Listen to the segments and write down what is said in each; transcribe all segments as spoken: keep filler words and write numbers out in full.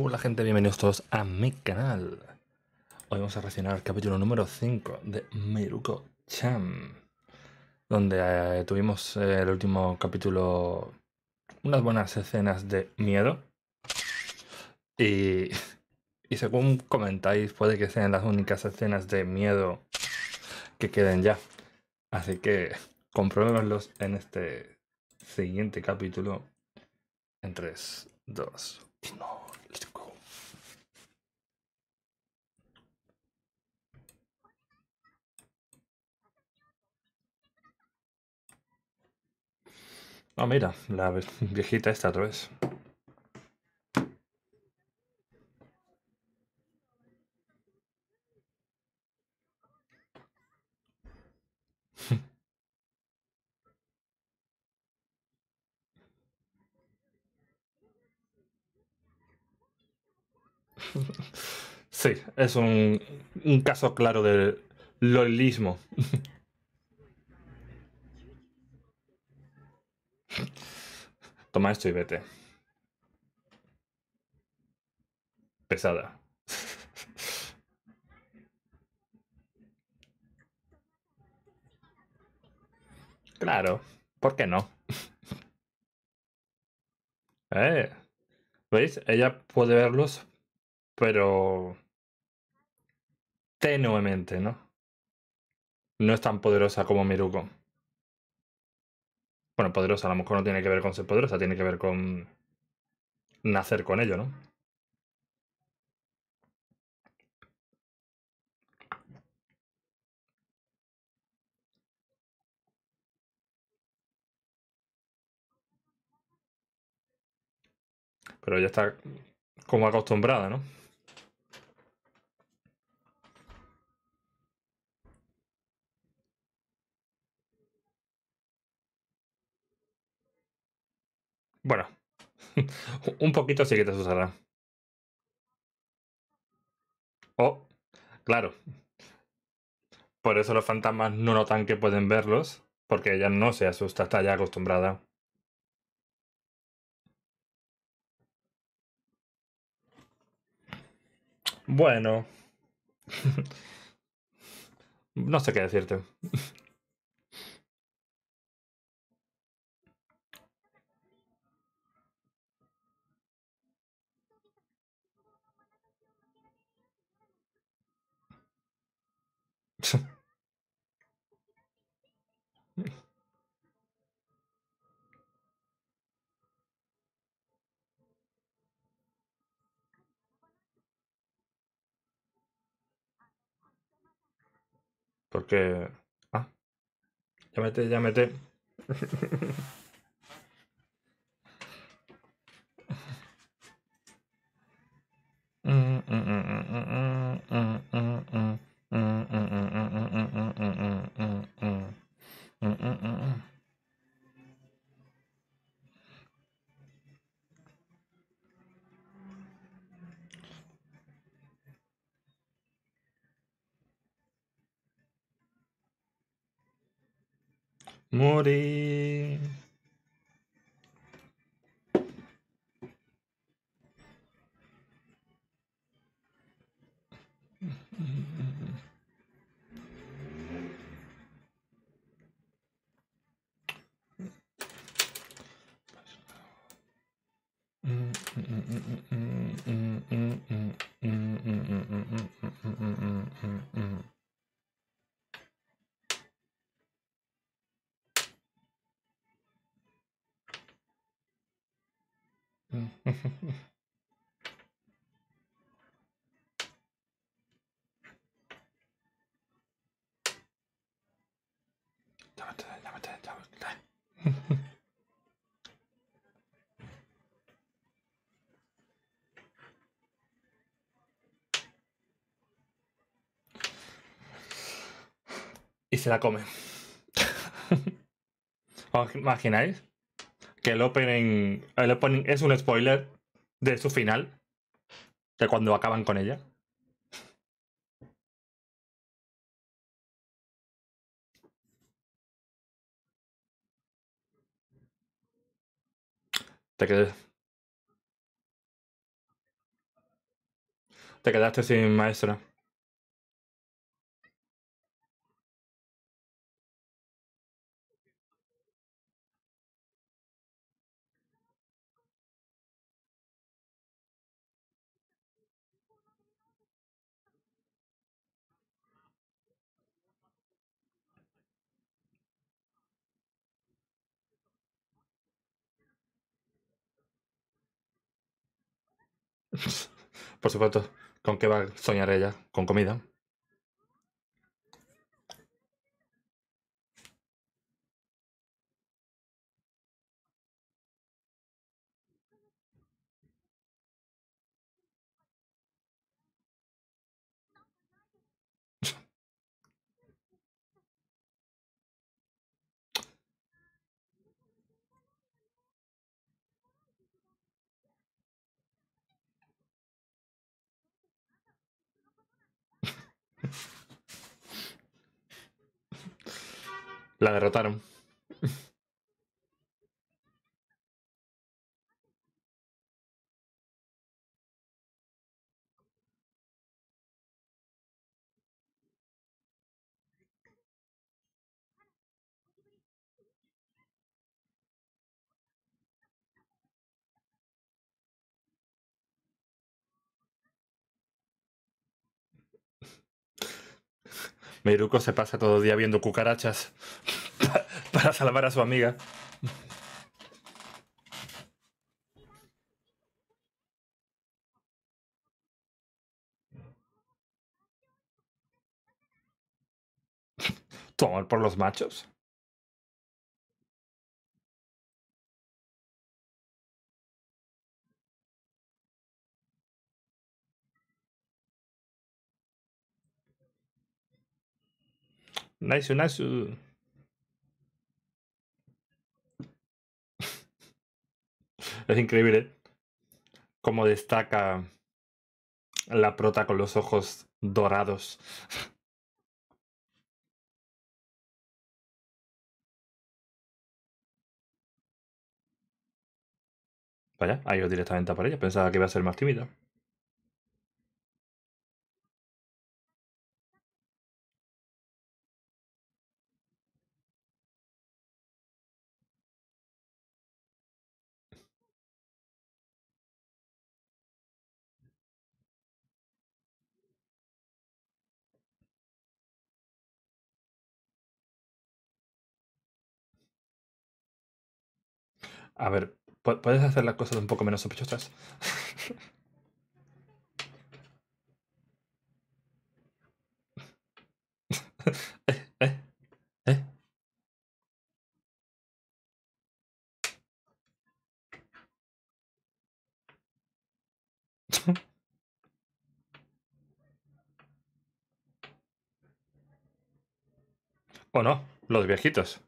Hola gente, bienvenidos todos a mi canal. Hoy vamos a reaccionar al capítulo número cinco de Miruko-chan, donde eh, tuvimos eh, el último capítulo unas buenas escenas de miedo y, y según comentáis puede que sean las únicas escenas de miedo que queden ya. Así que compruébenlos en este siguiente capítulo en tres, dos, uno, let's go. Ah, mira, la viejita esta otra vez. Sí, es un, un caso claro de lolismo. Toma esto y vete. Pesada. Claro, ¿por qué no? Eh, ¿Veis? Ella puede verlos, pero tenuemente, ¿no? No es tan poderosa como Miruko. Bueno, poderosa a lo mejor no tiene que ver con ser poderosa, tiene que ver con nacer con ello, ¿no? Pero ella está como acostumbrada, ¿no? Bueno, un poquito sí que te asustará. Oh, claro. Por eso los fantasmas no notan que pueden verlos, porque ella no se asusta, está ya acostumbrada. Bueno, no sé qué decirte. Porque... Ah, llámete, llámete. Morir. Llámate, llámate, llámate. Y se la come. ¿Os imagináis? Que el opening, el opening es un spoiler de su final, de cuando acaban con ella. Te quedas... Te quedaste sin maestra. Por supuesto. ¿Con qué va a soñar ella? Con comida. La derrotaron. Miruko se pasa todo el día viendo cucarachas para salvar a su amiga. ¿Tu amor por los machos? Nice, nice. Es increíble cómo destaca la prota con los ojos dorados. Vaya, ha ido directamente a por ella. Pensaba que iba a ser más tímida. A ver, ¿puedes hacer las cosas un poco menos sospechosas? eh, eh, eh. ¿O no? Los viejitos.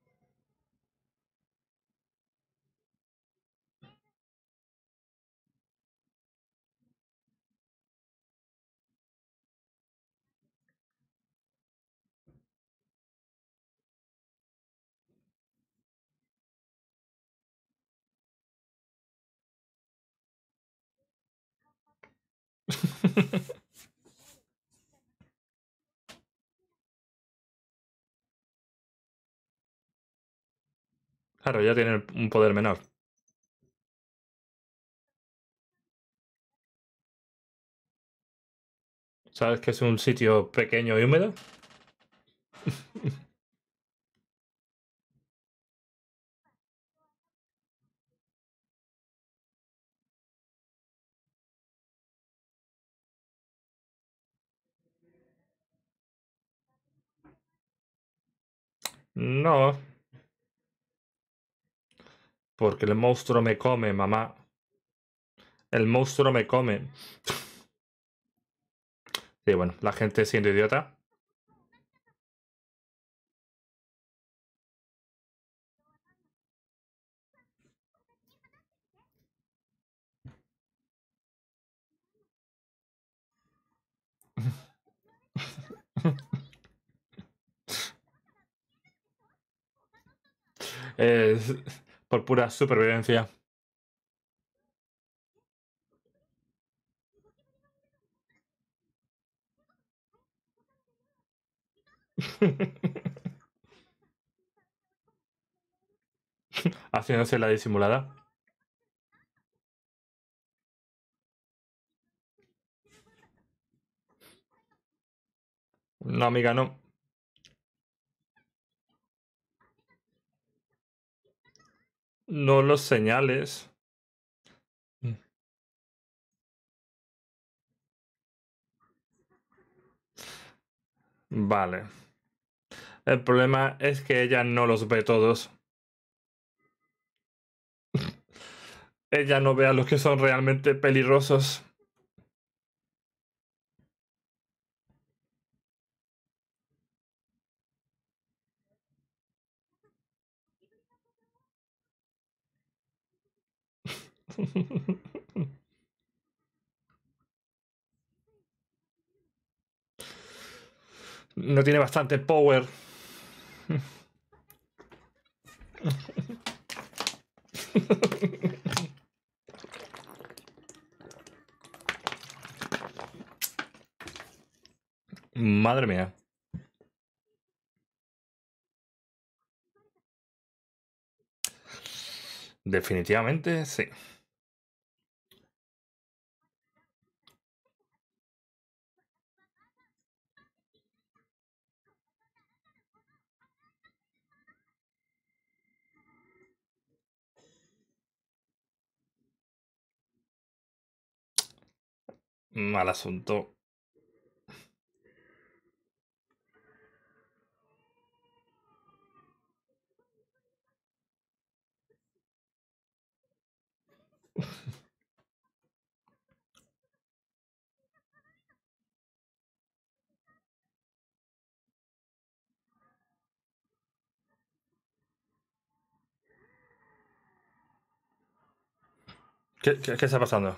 Claro, ya tienen un poder menor. ¿Sabes que es un sitio pequeño y húmedo? No, porque el monstruo me come, mamá. El monstruo me come. Sí, bueno, la gente siendo idiota. Es por pura supervivencia. Haciéndose la disimulada. No, amiga, no. No los señales. Vale. El problema es que ella no los ve todos. Ella no ve a los que son realmente peligrosos. No tiene bastante power. Madre mía. Definitivamente sí. Mal asunto. ¿Qué, qué, qué está pasando?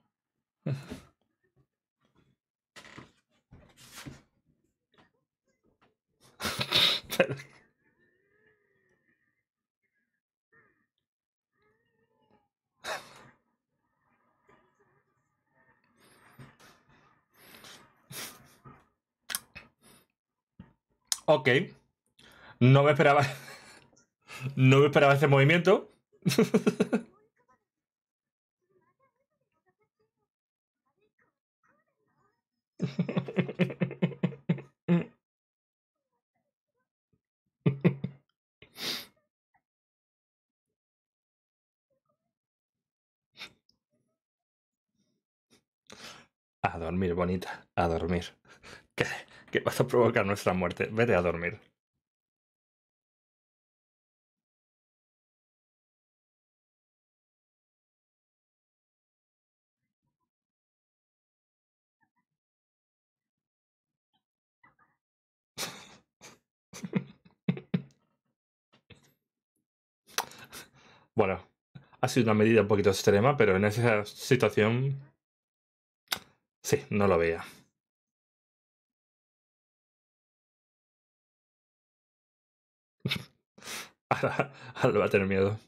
Ok. No me esperaba. No me esperaba ese movimiento. A dormir, bonita. A dormir. ¿Qué, qué vas a provocar nuestra muerte? Vete a dormir. Bueno, ha sido una medida un poquito extrema, pero en esa situación sí, no lo veía. Ahora, ahora va a tener miedo.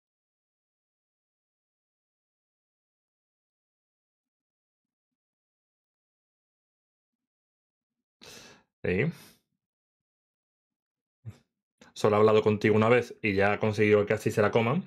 Sí. Solo ha hablado contigo una vez y ya ha conseguido que así se la coman.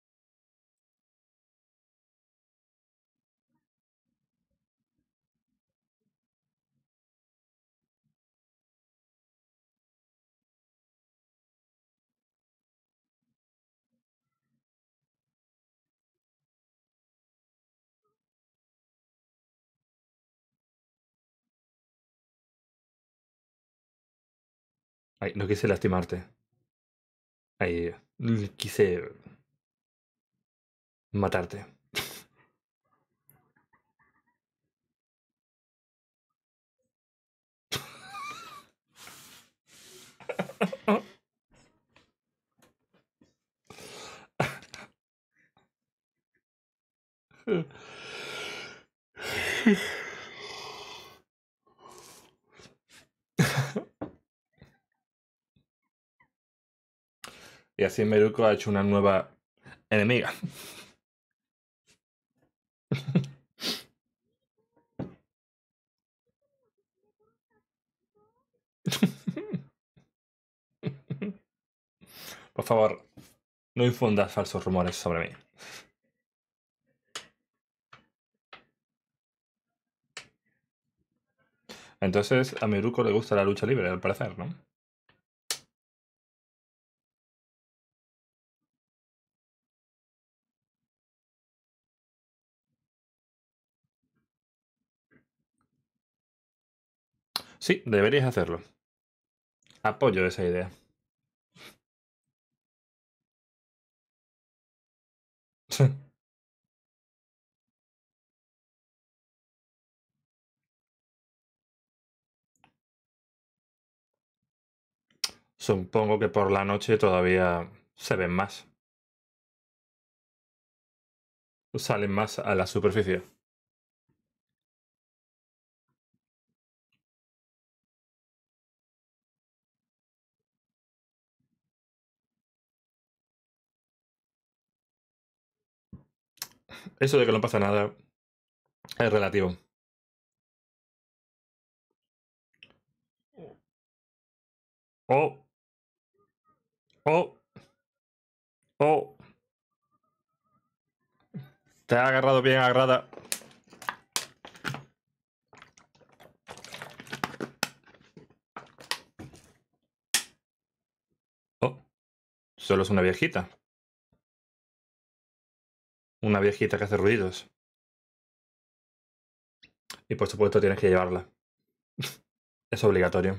Ay, no quise lastimarte. Ay, quise matarte. Y así Meruko ha hecho una nueva enemiga. Por favor, no infundas falsos rumores sobre mí. Entonces, a Miruko le gusta la lucha libre, al parecer, ¿no? Sí, deberías hacerlo. Apoyo esa idea. Supongo que por la noche todavía se ven más. Salen más a la superficie. Eso de que no pasa nada es relativo. Oh, oh, oh. Te ha agarrado bien agarrada. Oh, solo es una viejita. Una viejita que hace ruidos. Y por supuesto tienes que llevarla. Es obligatorio.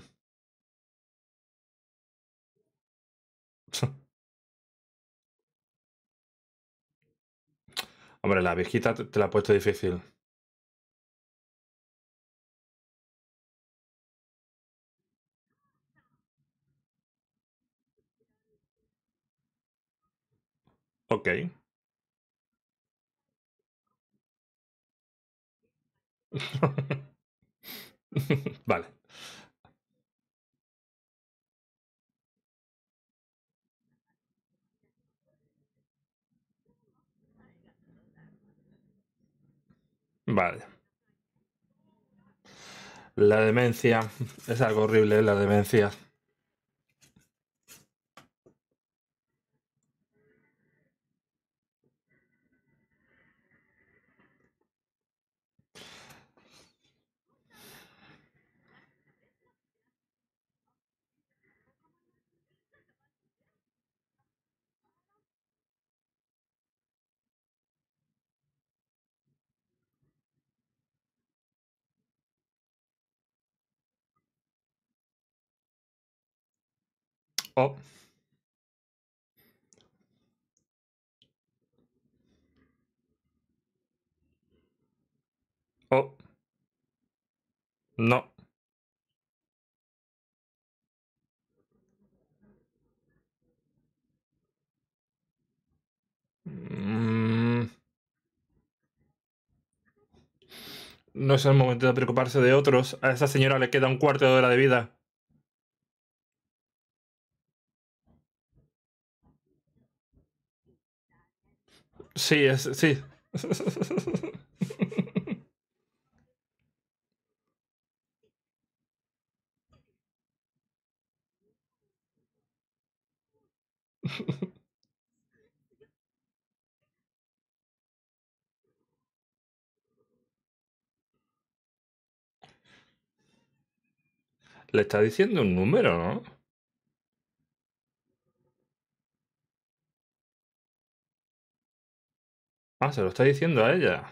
Hombre, la viejita te la ha puesto difícil. Ok. Vale. Vale. La demencia. Es algo horrible, la demencia. Oh, oh. No. Mm, no es el momento de preocuparse de otros. A esa señora le queda un cuarto de hora de vida. Sí, es. Sí. Le está diciendo un número, ¿no? Ah, se lo está diciendo a ella.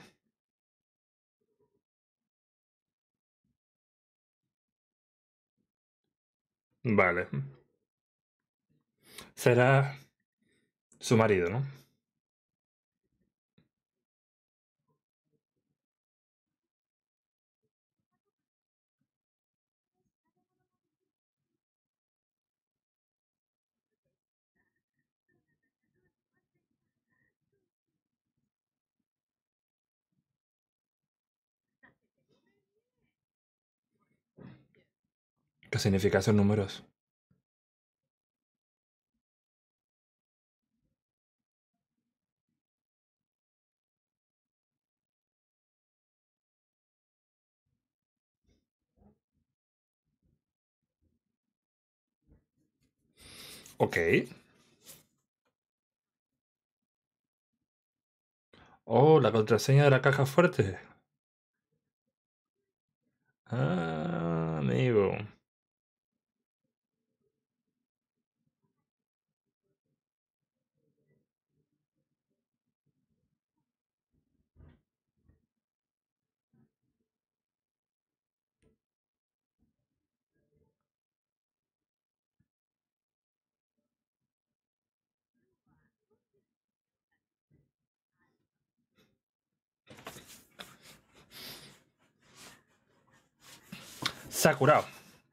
Vale. Será su marido, ¿no? ¿Qué significa esos números? Ok. Oh, la contraseña de la caja fuerte. Ah, amigo. Se ha curado.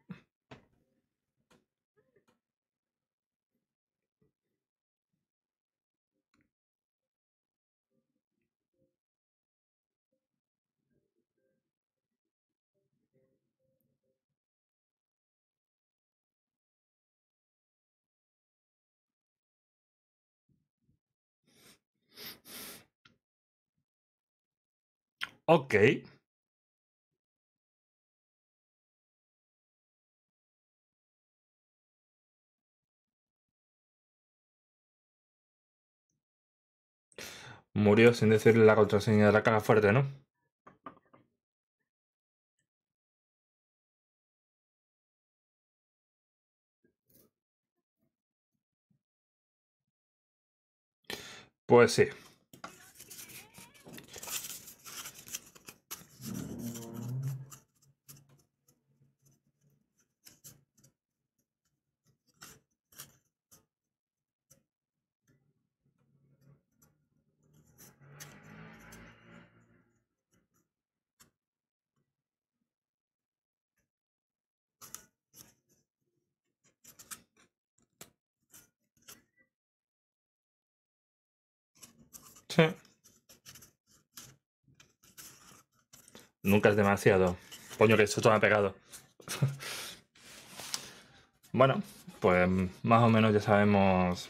Ok. Murió sin decirle la contraseña de la caja fuerte, ¿no? Pues sí. Sí. Nunca es demasiado. Coño, que esto me ha pegado. Bueno, pues más o menos ya sabemos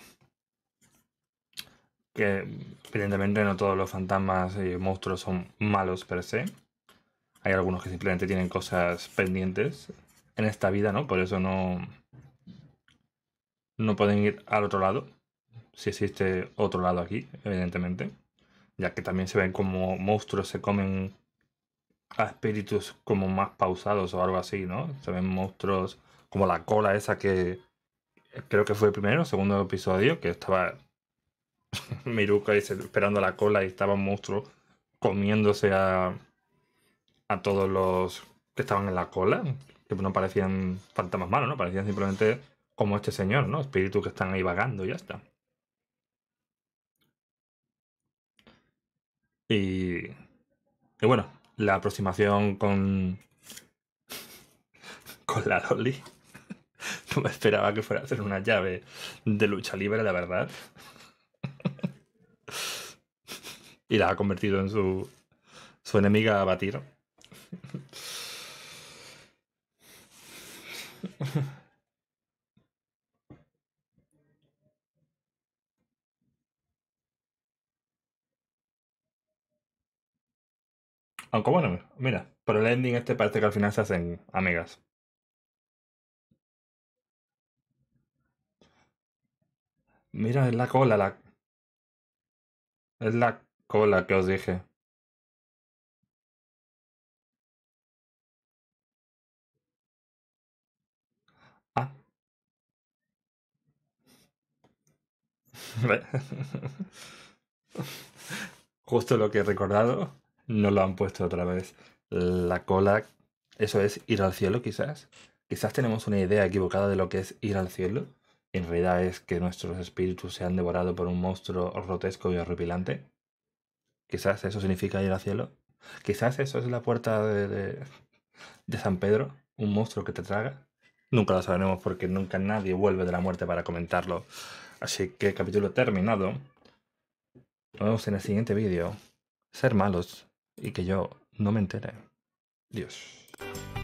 que evidentemente no todos los fantasmas y monstruos son malos per se. Hay algunos que simplemente tienen cosas pendientes en esta vida, ¿no? Por eso no, no pueden ir al otro lado. Si existe otro lado aquí, evidentemente. Ya que también se ven como monstruos se comen a espíritus como más pausados o algo así, ¿no? Se ven monstruos como la cola esa que creo que fue el primero o segundo episodio, que estaba Miruka ahí esperando la cola y estaba un monstruo comiéndose a, a todos los que estaban en la cola, que no parecían fantasmas malos, ¿no? Parecían simplemente como este señor, ¿no? Espíritus que están ahí vagando y ya está. Y, y bueno, la aproximación con, con la Loli. No me esperaba que fuera a ser una llave de lucha libre, la verdad. Y la ha convertido en su, su enemiga a batir. Aunque bueno, mira, por el ending este parece que al final se hacen amigas. Mira, es la cola, la, es la cola que os dije. Ah, justo lo que he recordado, no lo han puesto otra vez. La cola, eso es ir al cielo, quizás. Quizás tenemos una idea equivocada de lo que es ir al cielo. En realidad es que nuestros espíritus se han devorado por un monstruo grotesco y horripilante. Quizás eso significa ir al cielo. Quizás eso es la puerta de, de, de San Pedro, un monstruo que te traga. Nunca lo sabremos porque nunca nadie vuelve de la muerte para comentarlo. Así que capítulo terminado. Nos vemos en el siguiente vídeo. Ser malos y que yo no me entere. Dios.